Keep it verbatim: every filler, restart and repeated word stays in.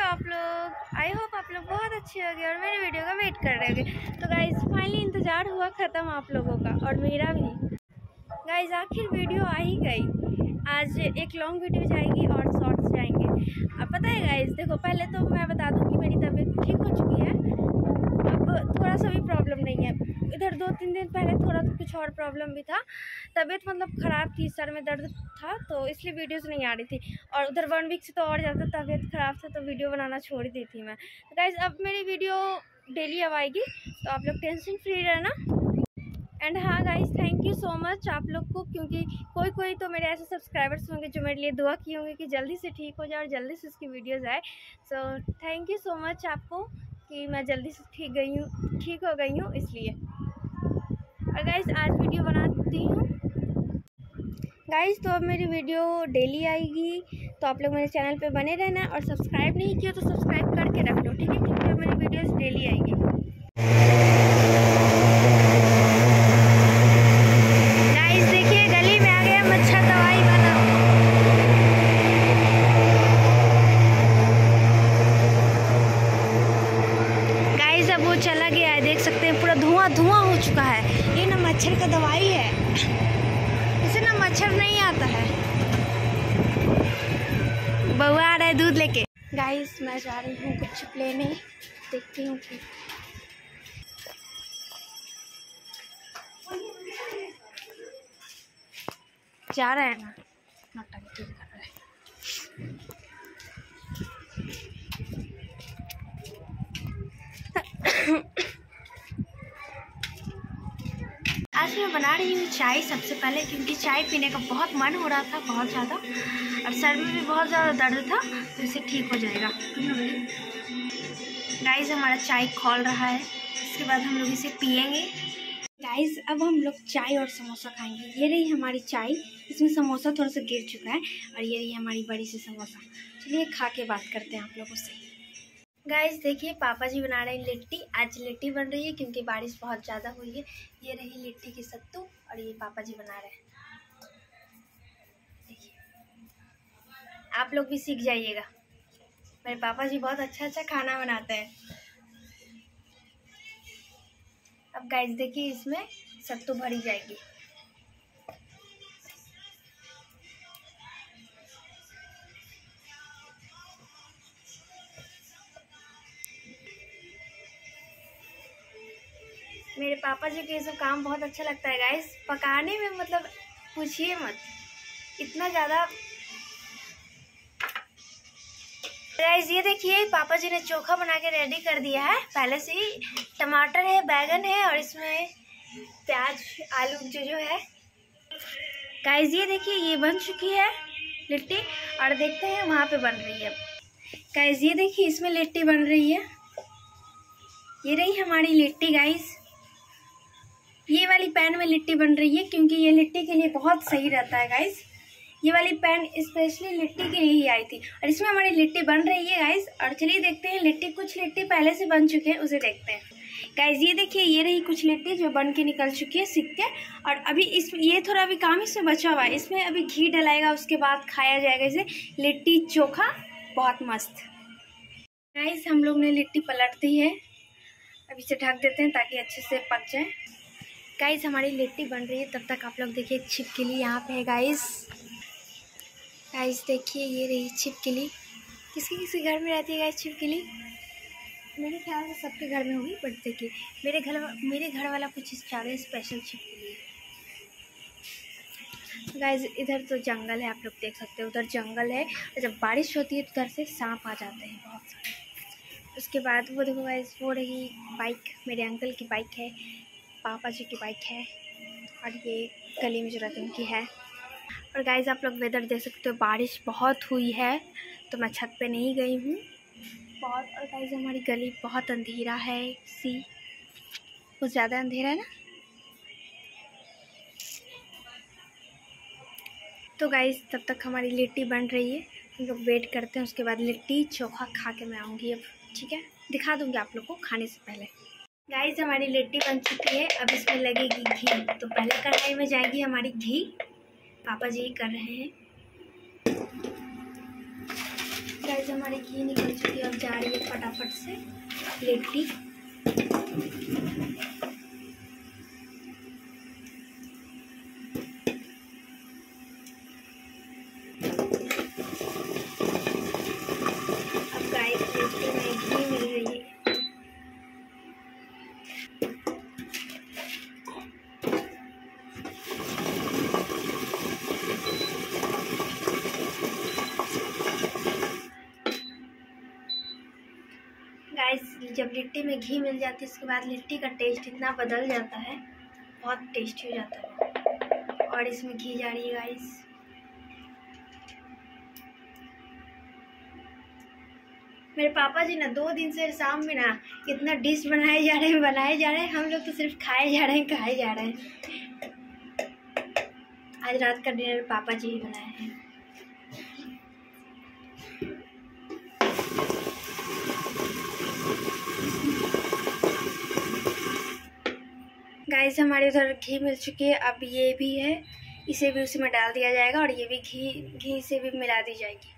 आप लोग? I hope आप लोग बहुत अच्छे होंगे और मेरी वीडियो का वेट कर रहे होंगे। तो गाइज फाइनली इंतज़ार हुआ ख़त्म आप लोगों का और मेरा भी। गाइज आखिर वीडियो आ ही गई। आज एक लॉन्ग वीडियो जाएगी और शॉर्ट्स जाएंगे। अब पता है गाइज, देखो पहले तो मैं बता दूं कि मेरी तबीयत ठीक हो चुकी है, अब थोड़ा सा भी प्रॉब्लम नहीं है। इधर दो तीन दिन पहले थोड़ा कुछ और प्रॉब्लम भी था, तबीयत मतलब ख़राब थी, सर में दर्द था तो इसलिए वीडियोस नहीं आ रही थी। और उधर वन वीक से तो और ज़्यादा तबीयत ख़राब था तो वीडियो बनाना छोड़ दी थी मैं। तो गाइज़ अब मेरी वीडियो डेली अब आएगी, तो आप लोग टेंशन फ्री रहना। एंड हाँ guys, thank you so much आप लोग को, क्योंकि कोई कोई तो मेरे ऐसे सब्सक्राइबर्स होंगे जो मेरे लिए दुआ किए होंगे कि जल्दी से ठीक हो जाए और जल्दी से उसकी वीडियोज़ आए। So thank you so much आपको कि मैं जल्दी से ठीक गई हूँ ठीक हो गई हूँ इसलिए। और गाइज़ आज वीडियो बनाती हूँ गाइज़, तो अब मेरी वीडियो डेली आएगी, तो आप लोग मेरे चैनल पे बने रहना। और सब्सक्राइब नहीं किया तो सब्सक्राइब करके रख लो, ठीक है, क्योंकि अब मेरी वीडियोस डेली आएगी। गाइज़ देखिए गली में आ गया मच्छर दवाई वाला। गाइज़ अब वो चला गया है, देख सकते हैं पूरा धुआं धुआं हो चुका है। ये ना मच्छर का दवाई है, इससे ना मच्छर नहीं आता है। बउआ आ रहा है दूध लेके। गाइस मैं जा रही हूँ कुछ लेने, देखती हूँ कि जा रहा है ना नौटंकी कर रहा है। आज मैं बना रही हूँ चाय सबसे पहले, क्योंकि चाय पीने का बहुत मन हो रहा था बहुत ज़्यादा, और सर में भी बहुत ज़्यादा दर्द था, तो इससे ठीक हो जाएगा। गाइस हमारा चाय खौल रहा है, इसके बाद हम लोग इसे पियेंगे। गाइस अब हम लोग चाय और समोसा खाएंगे। ये रही हमारी चाय, इसमें समोसा थोड़ा सा गिर चुका है, और ये रही हमारी बड़ी सी समोसा। चलिए खा के बात करते हैं आप लोगों से। गाइस देखिए पापा जी बना रहे हैं लिट्टी। आज लिट्टी बन रही है क्योंकि बारिश बहुत ज़्यादा हुई है। ये रही लिट्टी की सत्तू और ये पापा जी बना रहे हैं। देखिए आप लोग भी सीख जाइएगा, मेरे पापा जी बहुत अच्छा अच्छा खाना बनाते हैं। अब गाइस देखिए इसमें सत्तू भरी जाएगी। मेरे पापा जी को ये सब काम बहुत अच्छा लगता है गाइस, पकाने में मतलब पूछिए मत, इतना ज़्यादा। गाइस ये देखिए पापा जी ने चोखा बना के रेडी कर दिया है पहले से ही। टमाटर है, बैगन है और इसमें प्याज आलू जो जो है। गाइस ये देखिए ये बन चुकी है लिट्टी, और देखते हैं वहाँ पे बन रही है। गाइस ये देखिए इसमें लिट्टी बन रही है। ये रही हमारी लिट्टी गाइस, ये वाली पैन में लिट्टी बन रही है क्योंकि ये लिट्टी के लिए बहुत सही रहता है गाइस। ये वाली पैन स्पेशली लिट्टी के लिए ही आई थी, और इसमें हमारी लिट्टी बन रही है गाइस। और चलिए देखते हैं लिट्टी, कुछ लिट्टी पहले से बन चुके हैं उसे देखते हैं। गाइस ये देखिए ये रही कुछ लिट्टी जो बन के निकल चुकी है सीख के, और अभी इस ये थोड़ा अभी काम इसमें बचा हुआ है। इसमें अभी घी डलाएगा, उसके बाद खाया जाएगा इसे लिट्टी चोखा, बहुत मस्त। गाइस हम लोग ने लिट्टी पलट दी है, अब इसे ढक देते हैं ताकि अच्छे से पक जाए। गाइस हमारी लिट्टी बन रही है, तब तक आप लोग देखिए छिपकली यहाँ पे है गाइस। गाइस देखिए ये रही छिपकली, किसी किसी घर में रहती है गाइस छिपकली, मेरे ख्याल से सबके घर में होगी, बट देखिए मेरे घर मेरे घर वाला कुछ ज़्यादा स्पेशल छिपकली है। गाइस इधर तो जंगल है, आप लोग देख सकते हैं, उधर जंगल है, और जब बारिश होती है तो उधर से सांप आ जाते हैं बहुत सारे। उसके बाद वो देखो गाइस वो रही बाइक, मेरे अंकल की बाइक है, पापा जी की बाइक है, और ये गली में जो रहते हैं उनकी है। और गाइस आप लोग वेदर देख सकते हो, बारिश बहुत हुई है तो मैं छत पे नहीं गई हूँ बहुत। और गाइस हमारी गली बहुत अंधेरा है, सी बहुत ज़्यादा अंधेरा है ना। तो गाइस तब तक हमारी लिट्टी बन रही है, हम लोग वेट करते हैं, उसके बाद लिट्टी चोखा खा के मैं आऊँगी अब, ठीक है, दिखा दूँगी आप लोग को खाने से पहले। गाइस हमारी लिट्टी बन चुकी है, अब इसमें लगेगी घी। तो पहले कढ़ाई में जाएगी हमारी घी, पापा जी कर रहे हैं। गाइस गाइस हमारी घी निकल चुकी है, अब जा रही है फटाफट से लिट्टी। अब गाइस लिट्टी में घी मिल रही है। गाइस जब लिट्टी में घी मिल जाती है उसके बाद लिट्टी का टेस्ट इतना बदल जाता है, बहुत टेस्टी हो जाता है। और इसमें घी जा रही है गाइस। मेरे पापा जी ना दो दिन से शाम में ना इतना डिश बनाए जा रहे हैं बनाए जा रहे हैं, हम लोग तो सिर्फ खाए जा रहे हैं खाए जा रहे हैं। आज रात का डिनर पापा जी ही बनाए हैं। गाइस हमारे उधर घी मिल चुकी है, अब ये भी है, इसे भी उसी में डाल दिया जाएगा और ये भी घी घी से भी मिला दी जाएगी।